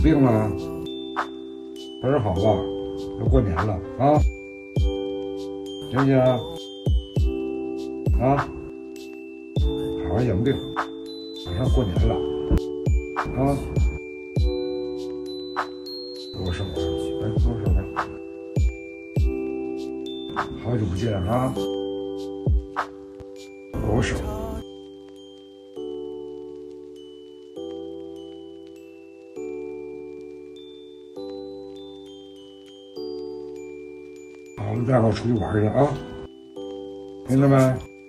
病了？还是好吧？要过年了啊，行不行？啊，好好养病，马上过年了啊！握手，来握手来，好久不见啊！握手。好，我们待会儿出去玩去啊，听着没？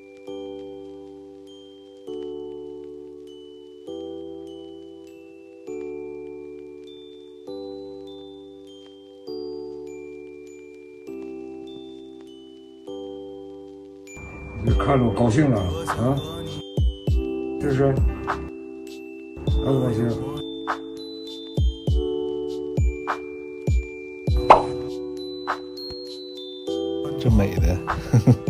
你看着我高兴了啊，是不是？高不高兴？ 这美的。